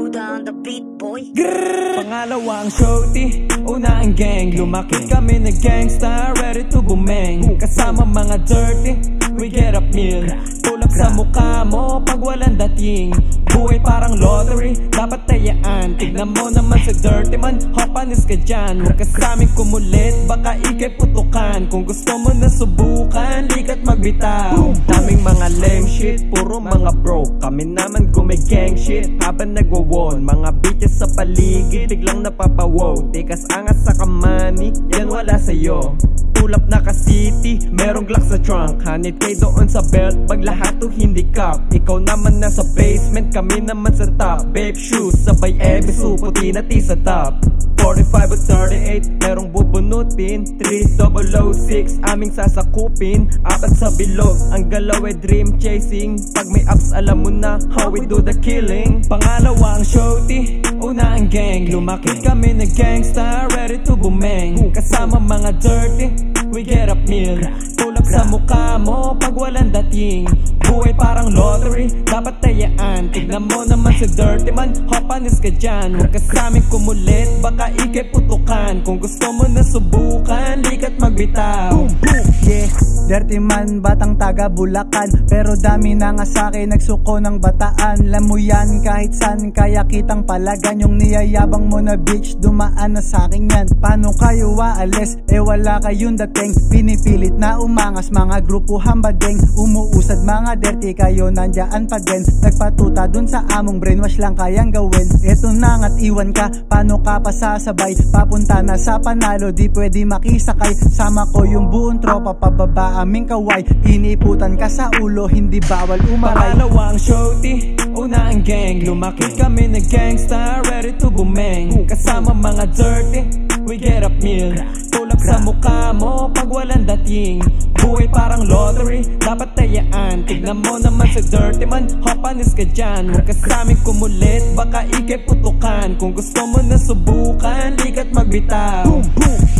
Duda on the beat, boy. Pangalawang shorty, una ang gang. Lumaki kami na gangsta, ready to bumang. Kasama mga dirty, we get up meal. Tulak sa mukha mo pag walang dating. Buhay parang lottery, dapat tayaan. Tignan mo naman sa dirty man, hopanis ka dyan. Huwag ka saming kumulit, baka ikay putukan. Kung gusto mo na subukan, likat magbitaw. Daming mga lame shit, puro mga broke. Kami naman gumigang shit habang nagwawon. Mga bitches sa paligid, biglang napapawaw. Tikas angas sa kamani, yan wala sa'yo. Tulap na ka-city, merong Glock sa trunk. Hanit kay doon sa belt, pag lahat to hindi cup. Ikaw naman nasa basement, kami naman sa top. Babe shoes, sabay ebisu, puti na sa top. 45 at 38, merong bubunutin. 3006, aming sasakupin. Apat sa bilog, ang galaw ay dream chasing. Pag may ups, alam mo na how we do the killing. Pangalawang shorty, una ang gang. Lumaki kami na gangsta, ready to bumang. Kasama mga dirty, we get up meal. Tulak sa mukha mo pag walang dating. Buhay parang lottery, dapat tayaan. Tignan mo naman sa dirty man, hopanis ka dyan. Huwag ka saming kumulit, baka ikay putukan. Kung gusto mo na subukan, likat magbitaw. Yeah, dirty man, batang taga Bulacan. Pero dami na nga sa'kin, nagsuko ng bataan. Alam mo yan, kahit san, kaya kitang palagan. Yung niyayabang mo na bitch, dumaan na sa'kin yan. Paano kayo waalis? Wala kayong dating. Pinipilit na umangas, mga grupo hambadeng. Umuusad mga dirty, kayo nandyan pa din. Nagpatuta dun sa among brainwash lang kayang gawin. Eto na nga't iwan ka, paano ka pa sasabay? Papunta na sa panalo, di pwede makisakay. Sama ko yung buong tropa, pababa aming kaway. Iniputan ka sa ulo, hindi bawal umaray. Pangalawang shorty, una ang gang. Lumaki kami na gangsta, ready to bumang. Kasama mga dirty, we get up meal. Tulak sa mukha mo pag walang dating. Buhay parang lottery, dapat tayaan. Tignan mo naman sa dirty man, hopanis ka dyan. Huwag ka saming kumulit, baka ikay putukan. Kung gusto mo na subukan, likat magbitaw.